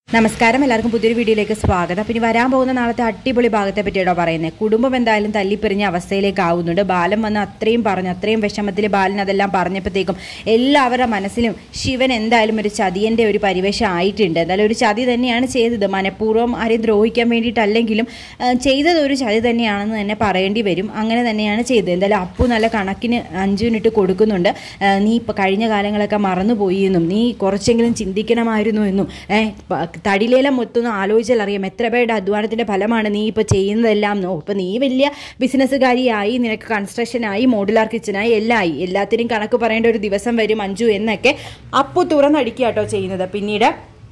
നമസ്കാരം, എല്ലാവർക്കും പുതിയൊരു വീഡിയോയിലേക്ക് സ്വാഗതം. പിന്നെ വരാൻ പോകുന്ന നാളത്തെ അടിപൊളി ഭാഗത്തെ പറ്റിയാണോ പറയുന്നത്. കുടുംബം എന്തായാലും തല്ലിപ്പിരിഞ്ഞ അവസ്ഥയിലേക്ക് ആവുന്നുണ്ട്. ബാലൻ വന്ന് അത്രയും പറഞ്ഞു, അത്രയും വിഷമത്തിൽ ബാലൻ അതെല്ലാം പറഞ്ഞപ്പോഴത്തേക്കും എല്ലാവരുടെ മനസ്സിലും ശിവൻ എന്തായാലും ഒരു ചതിയൻ്റെ ഒരു പരിവേഷം ആയിട്ടുണ്ട്. എന്തായാലും ഒരു ചതി തന്നെയാണ് ചെയ്തത്. മനഃപൂർവ്വം ആരെയും ദ്രോഹിക്കാൻ വേണ്ടിയിട്ടല്ലെങ്കിലും ചെയ്തത് ഒരു ചതി തന്നെയാണെന്ന് തന്നെ പറയേണ്ടി വരും. അങ്ങനെ തന്നെയാണ് ചെയ്തത്. എന്തായാലും അപ്പു നല്ല കണക്കിന് 5 മിനിറ്റ് കൊടുക്കുന്നുണ്ട്. നീ ഇപ്പോൾ കഴിഞ്ഞ കാലങ്ങളൊക്കെ മറന്നുപോയി എന്നും നീ കുറച്ചെങ്കിലും ചിന്തിക്കണമായിരുന്നു എന്നും തടിലേലം മൊത്തം ആലോചിച്ചാൽ അറിയാം എത്ര പേരുടെ അധ്വാനത്തിൻ്റെ ഫലമാണ് നീ ഇപ്പോൾ ചെയ്യുന്നതെല്ലാം. ഇപ്പോൾ നീ വലിയ ബിസിനസ്സുകാരിയായി, നിനക്ക് കൺസ്ട്രക്ഷനായി, മോഡുലാർ കിച്ചനായി, എല്ലാം ആയി. എല്ലാത്തിനും കണക്ക് പറയേണ്ട ഒരു ദിവസം വരും അഞ്ജു എന്നൊക്കെ അപ്പു തുറന്നടിക്കുക കേട്ടോ ചെയ്യുന്നത്. പിന്നീട്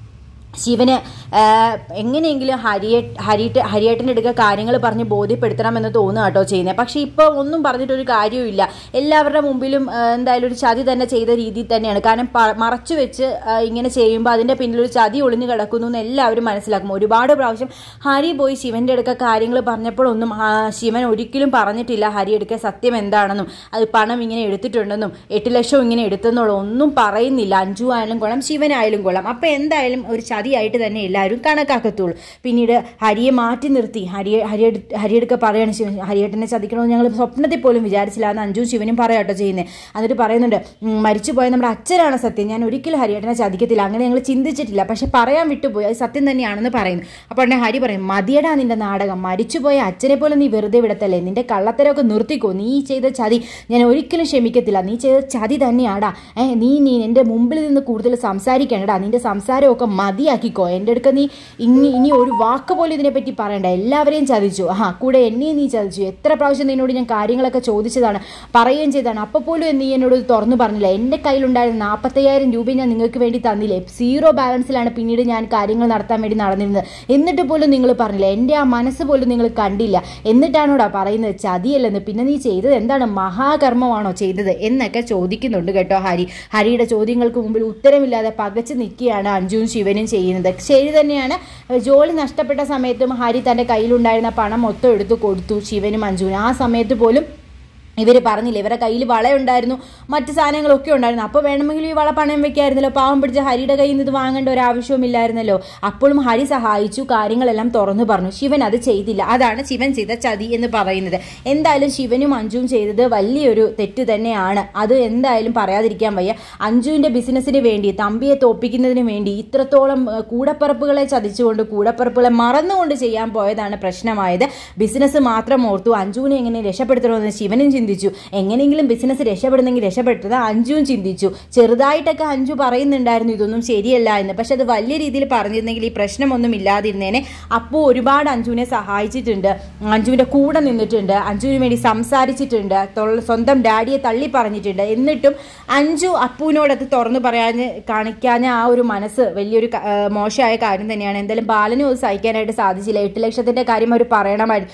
ശിവന് എങ്ങനെയെങ്കിലും ഹരിയേട്ടൻ്റെ അടുക്ക കാര്യങ്ങൾ പറഞ്ഞ് ബോധ്യപ്പെടുത്തണമെന്ന് തോന്നുക കേട്ടോ ചെയ്യുന്നത്. പക്ഷേ ഇപ്പോൾ ഒന്നും പറഞ്ഞിട്ടൊരു കാര്യവുമില്ല. എല്ലാവരുടെ മുമ്പിലും എന്തായാലും ഒരു ചതി തന്നെ ചെയ്ത രീതിയിൽ തന്നെയാണ്. കാരണം മറച്ചു വെച്ച് ഇങ്ങനെ ചെയ്യുമ്പോൾ അതിൻ്റെ പിന്നിലൊരു ചതി ഒളിഞ്ഞു കിടക്കുന്നു എന്ന് എല്ലാവരും മനസ്സിലാക്കും. ഒരുപാട് പ്രാവശ്യം ഹരി പോയി ശിവൻ്റെ അടുക്ക കാര്യങ്ങൾ പറഞ്ഞപ്പോഴൊന്നും ശിവൻ ഒരിക്കലും പറഞ്ഞിട്ടില്ല ഹരി അടുക്ക സത്യം എന്താണെന്നും അത് പണം ഇങ്ങനെ എടുത്തിട്ടുണ്ടെന്നും 8 ലക്ഷം ഇങ്ങനെ എടുത്തെന്നുള്ള ഒന്നും പറയുന്നില്ല. അഞ്ജു ആയാലും കൊള്ളാം, ശിവനായാലും കൊള്ളാം. അപ്പോൾ എന്തായാലും ഒരു ചതിയായിട്ട് തന്നെ എല്ലാവരും കണക്കാക്കത്തുള്ളൂ. പിന്നീട് ഹരിയെ മാറ്റി നിർത്തി ഹരിയെടുക്ക പറയാണ് ശിവൻ ഹരിയേട്ടനെ ചതിക്കണമെന്ന് ഞങ്ങൾ സ്വപ്നത്തിൽ പോലും വിചാരിച്ചില്ല എന്ന് അഞ്ജു ശിവനും പറയാട്ടോ ചെയ്യുന്നത്. എന്നിട്ട് പറയുന്നുണ്ട്, മരിച്ചുപോയ നമ്മുടെ അച്ഛനാണ് സത്യം, ഞാൻ ഒരിക്കലും ഹരിയേട്ടനെ ചതിക്കത്തില്ല, അങ്ങനെ ഞങ്ങൾ ചിന്തിച്ചിട്ടില്ല, പക്ഷെ പറയാൻ വിട്ടുപോയി, അത് സത്യം തന്നെയാണെന്ന് പറയുന്നു. അപ്പോൾ ഉടനെ ഹരി പറയും, മതിയടാ നിന്റെ നാടകം, മരിച്ചുപോയ അച്ഛനെ പോലെ നീ വെറുതെ വിടത്തല്ലേ, നിന്റെ കള്ളത്തരമൊക്കെ നിർത്തിക്കോ, നീ ചെയ്ത ചതി ഞാൻ ഒരിക്കലും ക്ഷമിക്കത്തില്ല, നീ ചെയ്ത ചതി തന്നെയാടാ. നീ എൻ്റെ മുമ്പിൽ നിന്ന് കൂടുതൽ സംസാരിക്കണ്ടടാ, നിന്റെ സംസാരമൊക്കെ മതിയാക്കിക്കോ, എൻ്റെ അടുക്ക നീ ഇനി ഒരു വാക്ക് പോലും ഇതിനെപ്പറ്റി പറയണ്ട, എല്ലാവരെയും ചതിച്ചു, കൂടെ എന്നെയും നീ ചതിച്ചു, എത്ര പ്രാവശ്യം നിന്നോട് ഞാൻ കാര്യങ്ങളൊക്കെ ചോദിച്ചതാണ്, പറയുകയും ചെയ്തതാണ്, അപ്പോൾ പോലും നീ എന്നോട് തുറന്നു പറഞ്ഞില്ല, എൻ്റെ കയ്യിലുണ്ടായിരുന്ന 45,000 രൂപ ഞാൻ നിങ്ങൾക്ക് വേണ്ടി തന്നില്ലേ, 0 ബാലൻസിലാണ് പിന്നീട് ഞാൻ കാര്യങ്ങൾ നടത്താൻ വേണ്ടി നടന്നിരുന്നത്, എന്നിട്ട് പോലും നിങ്ങൾ പറഞ്ഞില്ല, എൻ്റെ ആ മനസ്സ് പോലും നിങ്ങൾ കണ്ടില്ല, എന്നിട്ടാണോടാ പറയുന്നത് ചതിയല്ലെന്ന്, പിന്നെ നീ ചെയ്തത് എന്താണ്, മഹാകർമ്മമാണോ ചെയ്തത് എന്നൊക്കെ ചോദിക്കുന്നുണ്ട് കേട്ടോ ഹരിയുടെ ചോദ്യങ്ങൾക്ക് മുമ്പിൽ ഉത്തരമില്ലാതെ പകച്ച് നിൽക്കുകയാണ് അഞ്ജുവും ശിവനും ചെയ്യുന്നത്. ശരി തന്നെയാണ്, ജോലി നഷ്ടപ്പെട്ട സമയത്തും ഹരി തൻ്റെ കയ്യിലുണ്ടായിരുന്ന പണം മൊത്തം എടുത്തു കൊടുത്തു ശിവനും അഞ്ജുവിനും. ആ സമയത്ത് പോലും ഇവർ പറഞ്ഞില്ല, ഇവരുടെ കയ്യിൽ വളയുണ്ടായിരുന്നു, മറ്റ് സാധനങ്ങളൊക്കെ ഉണ്ടായിരുന്നു, അപ്പോൾ വേണമെങ്കിൽ ഈ വള പണയം വെക്കായിരുന്നല്ലോ, പാവം പിടിച്ച ഹരിയുടെ കയ്യിൽ നിന്ന് ഇത് വാങ്ങേണ്ട ഒരു ആവശ്യവുമില്ലായിരുന്നല്ലോ. അപ്പോഴും ഹരി സഹായിച്ചു, കാര്യങ്ങളെല്ലാം തുറന്നു പറഞ്ഞു. ശിവൻ അത് ചെയ്തില്ല, അതാണ് ശിവൻ ചെയ്ത ചതി എന്ന് പറയുന്നത്. എന്തായാലും ശിവനും അഞ്ജുവും ചെയ്തത് വലിയൊരു തെറ്റ് തന്നെയാണ്, അത് എന്തായാലും പറയാതിരിക്കാൻ വയ്യ. അഞ്ജുവിൻ്റെ ബിസിനസ്സിന് വേണ്ടി, തമ്പിയെ തോപ്പിക്കുന്നതിന് വേണ്ടി ഇത്രത്തോളം കൂടപ്പിറപ്പുകളെ ചതിച്ചുകൊണ്ട്, കൂടപ്പിറപ്പുകളെ മറന്നുകൊണ്ട് ചെയ്യാൻ പോയതാണ് പ്രശ്നമായത്. ബിസിനസ് മാത്രം ഓർത്തു, അഞ്ജുവിനെ എങ്ങനെ രക്ഷപ്പെടുത്തണമെന്ന് ശിവനും ചിന്തിച്ചു, എങ്ങനെയെങ്കിലും ബിസിനസ് രക്ഷപ്പെടുന്നെങ്കിൽ രക്ഷപ്പെട്ടത് അഞ്ജുവും ചിന്തിച്ചു. ചെറുതായിട്ടൊക്കെ അഞ്ജു പറയുന്നുണ്ടായിരുന്നു ഇതൊന്നും ശരിയല്ല എന്ന്, പക്ഷെ അത് വലിയ രീതിയിൽ പറഞ്ഞിരുന്നെങ്കിൽ ഈ പ്രശ്നമൊന്നും ഇല്ലാതിരുന്നേനെ. അപ്പോൾ ഒരുപാട് അഞ്ജുവിനെ സഹായിച്ചിട്ടുണ്ട്, അഞ്ജുവിൻ്റെ കൂടെ നിന്നിട്ടുണ്ട്, അഞ്ജുവിന് വേണ്ടി സംസാരിച്ചിട്ടുണ്ട്, സ്വന്തം ഡാഡിയെ തള്ളി പറഞ്ഞിട്ടുണ്ട്. എന്നിട്ടും അഞ്ജു അപ്പുവിനോടത് തുറന്നു കാണിക്കാഞ്ഞ ആ ഒരു മനസ്സ് വലിയൊരു മോശമായ കാര്യം തന്നെയാണ്. എന്തായാലും ബാലനും അത് സഹിക്കാനായിട്ട് സാധിച്ചില്ല. 8 ലക്ഷത്തിൻ്റെ കാര്യം അവർ പറയണമായിരുന്നു.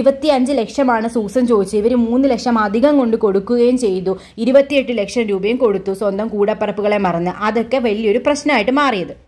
25 ലക്ഷമാണ് സൂസൻ ചോദിച്ചത്, ഇവർ 3 ലക്ഷം അധികം കൊണ്ട് കൊടുക്കുകയും ചെയ്തു. 28 ലക്ഷം രൂപയും കൊടുത്തു, സ്വന്തം കൂടപ്പിറപ്പുകളെ മറന്ന്. അതൊക്കെ വലിയൊരു പ്രശ്നമായിട്ട് മാറിയത്.